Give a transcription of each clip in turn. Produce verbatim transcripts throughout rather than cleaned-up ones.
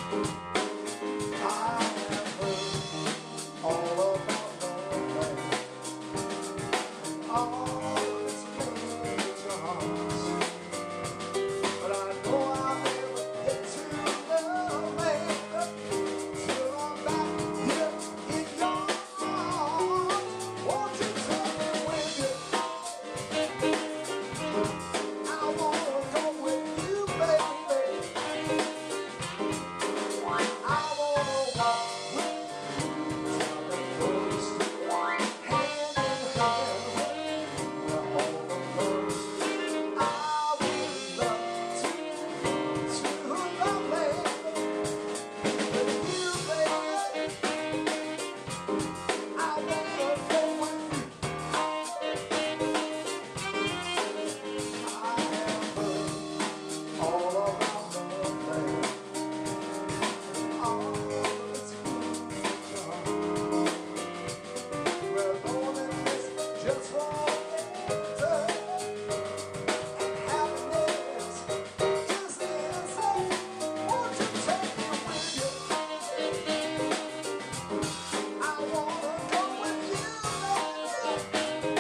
I have heard all about love, all its good charms, but I know I'll never get to love it till I'm back here in your arms. Won't you take me with you? I wanna go with you, baby. I wanna walk with you till the coast, hand in hand, we're all alone. I would love to, to love with you, baby. I wanna go with you. I have heard all about love, all its good charms. Well, loneliness just won't enter, and happiness just isn't. Won't you take me with you? I wanna go with you, baby.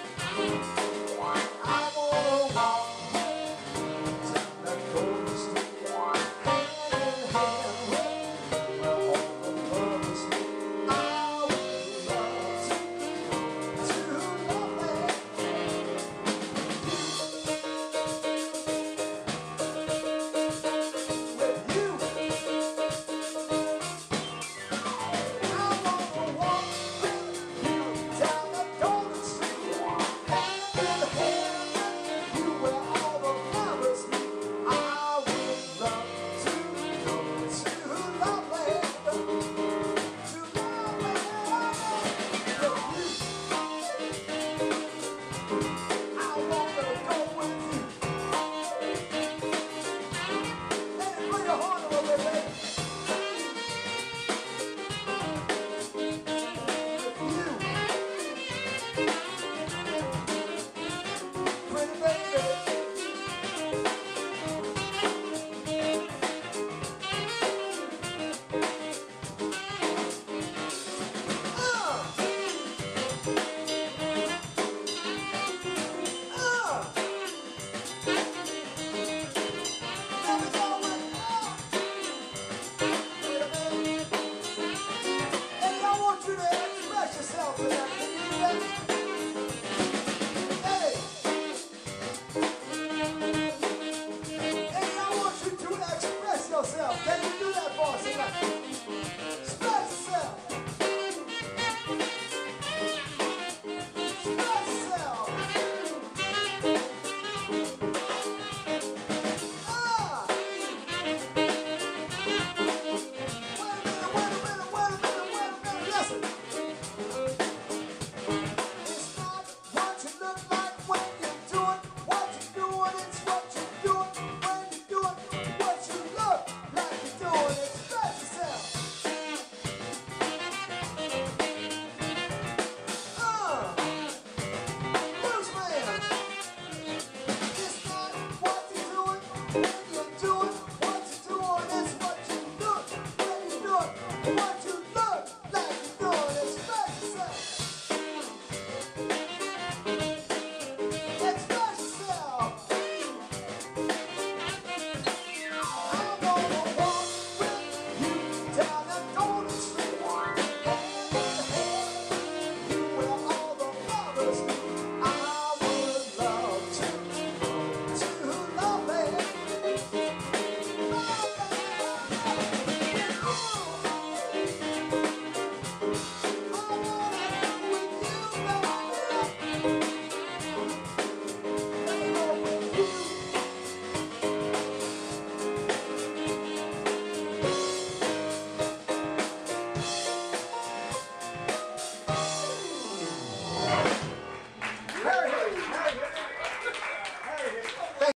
I wanna walk down that coast, hand in hand, we're all alone. I would love to, to love with you. I wanna walk with you down that golden street, hand in hand with you where all the flowers meet. I would love to go to Loveland, to Loveland with you. I wanna go with you. Let it play your horn a little bit, baby. Pretty baby. Uh, uh. There we go, man. Uh. Hey, I want you to express yourself tonight. Can you do that? Hey, hey, I want you to express yourself. Can you do that for us tonight? Express yourself. Express yourself. Ah. Wait a minute, wait a minute, wait a minute, wait a minute. Listen. It's not what you look like when you're doing what you're doing. It's what you're doing when you're doing what you look like you're doing. Express yourself. Uh, Bruce Man. It's not what you're doing when you're doing what you're doing. It's what you look when you're doing what you